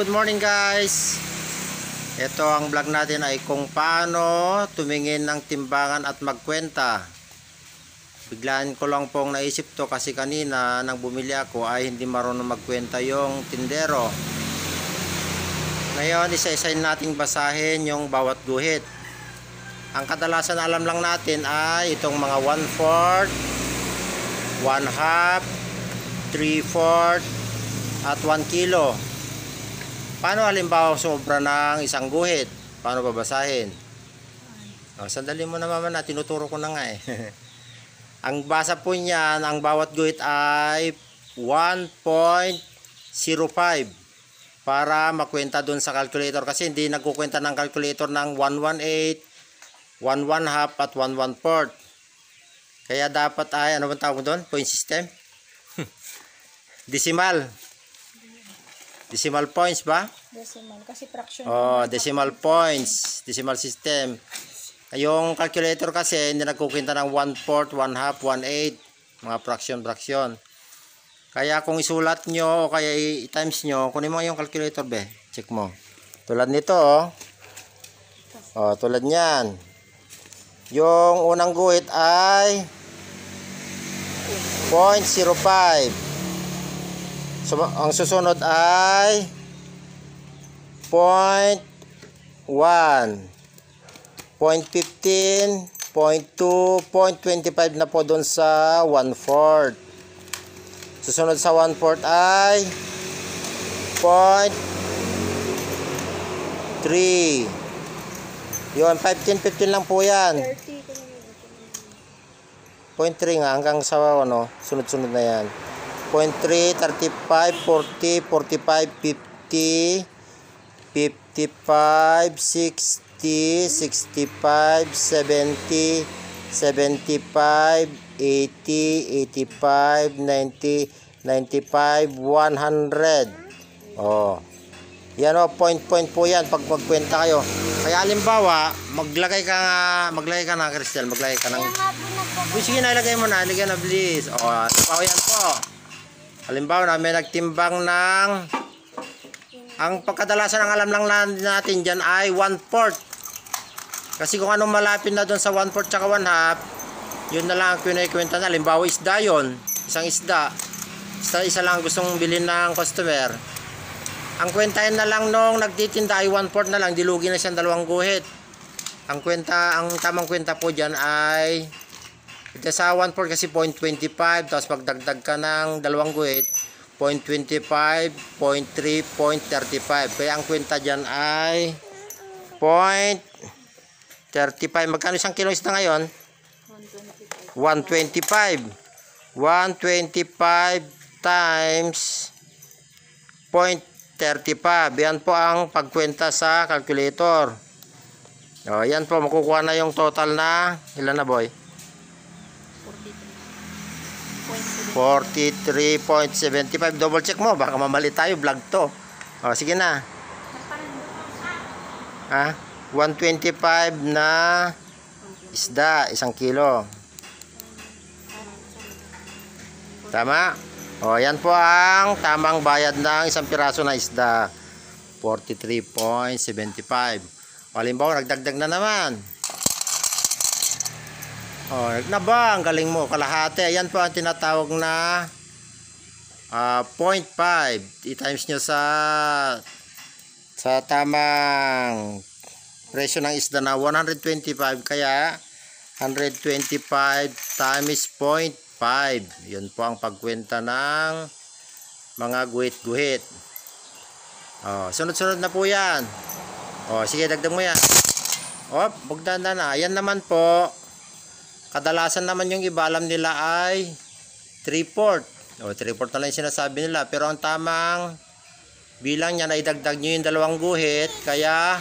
good morning guys. Ito ang vlog natin ay kung paano tumingin ng timbangan at magkwenta. Biglaan ko lang pong naisip to kasi kanina nang bumili ako ay hindi marunong magkwenta yung tindero. Ngayon isa-isahin nating basahin yung bawat guhit. Ang kadalasan alam lang natin ay itong mga 1/4, 1/2, 3/4 at 1 kilo. Paano halimbawa sobra ng isang guhit? Paano babasahin? Sandali mo na mama na, tinuturo ko na nga eh. Ang basa po niyan, ang bawat guhit ay 1.05 para makwenta dun sa calculator kasi hindi nagkukwenta ng calculator ng 118, 1/2 at 1/4. Kaya dapat ay, ano bang tawag doon? Point system? Decimal. Decimal points ba? Decimal. Kasi fraction. Decimal points. Decimal system. Yung calculator kasi hindi nagkukwenta ng 1/4, 1/2, 1/8. Mga fraction. Kaya kung isulat nyo o kaya i-times nyo, kunin mo yung calculator be. Check mo. Tulad nito tulad nyan. Yung unang guhit ay 0.05. So, ang susunod ay 0.1, 0.15, 0.2, 0.25 na po doon sa 1/4. Susunod sa 1/4 ay 0.3. Yun, 15 lang po yan. 0.3 nga hanggang sa sunod-sunod na yan. 0.3, 35, 40, 45, 50, 55, 60, 65, 70, 75, 80, 85, 90, 95, 100. Yan point po yan pag magkwenta kayo. Kaya halimbawa, maglagay ka na, Cristel, maglagay ka ng... Sige na, ilagay mo na, ilagay na, please. Halimbawa yan po. Halimbawa na may nagtimbang ng, ang pagkadalasan ng alam lang natin dyan ay 1/4. Kasi kung anong malapit na doon sa 1/4 tsaka 1/2, yun na lang ang kwenta na. Halimbawa isda yun, isang isda. Isa lang gustong bilhin ng customer. Ang kwentahin na lang nung nagtitinda ay 1/4 na lang, dilugi na siyang dalawang guhit. Ang tamang kwenta po dyan ay ito sa 1/4 kasi 0.25, tapos pagdagdag ka ng dalawang guhit 0.25, 0.3, 0.35. Kaya ang kwenta dyan ay 0.35. Magkano isang kilo isda ngayon? 125. 125 times 0.35. Yan po ang pagkwenta sa calculator. Yan po, makukuha na yung total na ilan na boy? 43.75. Double check mo, baka mamali tayo, vlog to. Sige na. 125 na isda, isang kilo. Tama? Yan po ang tamang bayad ng isang piraso na isda. 43.75. Halimbawa, nagdagdag na naman. Na ba? Ang galing mo, kalahati. Ayan po ang tinatawag na 0.5. I-times nyo sa tamang presyo ng isda na 125. Kaya 125 times 0.5. Yun po ang pagkwenta ng mga guhit-guhit. Sunod-sunod na po yan. Sige, dagdag mo yan. Bugdanda na. Ayan naman po. Kadalasan naman yung iba alam nila ay 3/4. 3/4 na lang yung sinasabi nila. Pero ang tamang bilang niya na idagdag nyo yung dalawang guhit. Kaya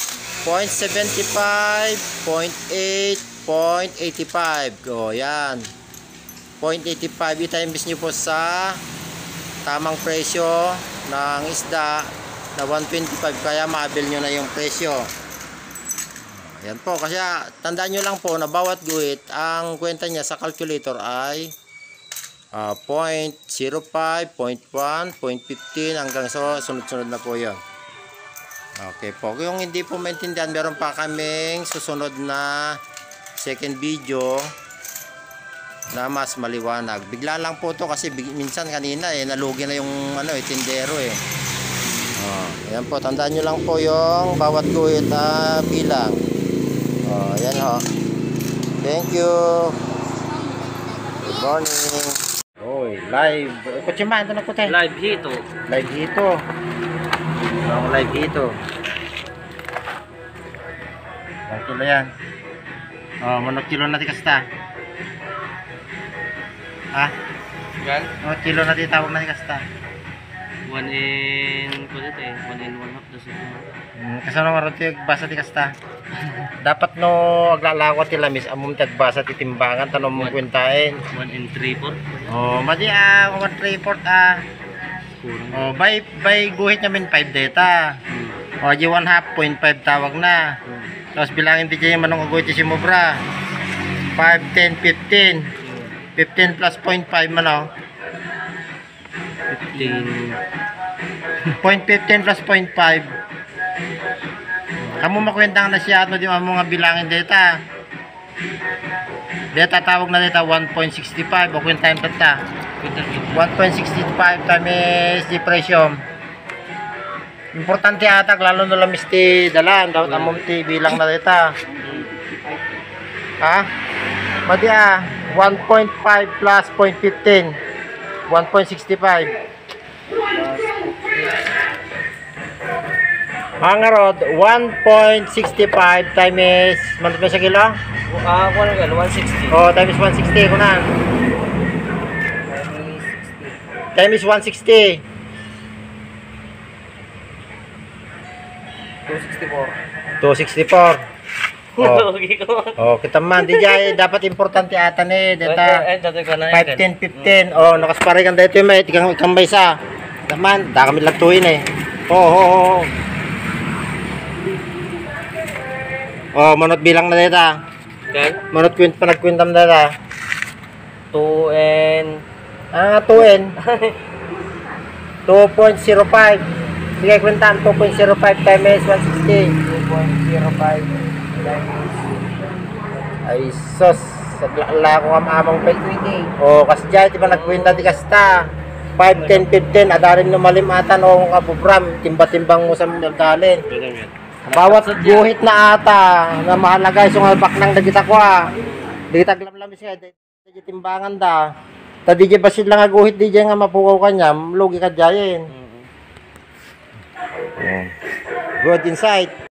0.75, 0.8, 0.85. Yan. 0.85. I-times nyo po sa tamang presyo ng isda na 125. Kaya maabil nyo na yung presyo. Yan po, kasi tandaan nyo lang po na bawat guhit, ang kwenta niya sa calculator ay 0.05, 0.1, 0.15 hanggang sa sunod-sunod na po yan. Okay po. Kung hindi po maintindihan, meron pa kaming susunod na second video na mas maliwanag. Bigla lang po to kasi minsan kanina nalugi na yung tindero eh. Ayan po, tandaan nyo lang po yung bawat guhit bilang. Ayan ho. Thank you. Good morning. Oy, live. Kutsi man, ito na ko tayo. Live hito. Live hito. Live hito. Ang kilo yan. Manok kilo natin kasta. Gan? Kilo natin tawag natin kasta. 1 in 1 half dosen. Kasano nga rin basa ti kasta. Dapat no aglalako ti lamis amum ti basa ti timbangan tanong mong kwintain. 1 in 3/4. Madi 1 3/4 by guhit namin 5 data. Di 1/2 0.5 tawag na. Tapos bilangin ti dyan yung manong guhit si Mobra. 5, 10, 15. 15 plus 0.5 man 0.15 plus 0.5. Kamu makwentang na siya di mga bilangin data. Data tawag na data 1.65 o kwentahin tata. 1.65 times depression. Importante ata lalo na lamis ti dalan dapat amom ti bilang na data. Madi 1.5 plus 0.15 1.65. Ang rod 1.65 times manot ba sa kilo? Kuno gan 160. Times 160 kunan. Times 160. 264. Kita man di jay dapat importante ata ni data 5, 10, 15. Nakaspare kan dito may tigang kambay sa. Taman, da kami lagtuin eh. Manot bilang na data. Manot panagkwintam data. 2N 2N 2.05. Sige kwintan 2.05 times 160. 2.05 ay sos sagla ko amang pay 20. Kasi dyan di ba nagkwenta di kasta 5, 10, 15 adarin no malimatan o kabubram timba-timbang mo sa dalin. Bawat guhit na ata na mahalaga yung albak nang nagita ko di taglamlamis nga di timbangan da ta di basid lang guhit di nga mapukaw kanya lugi ka dyayin. Good insight.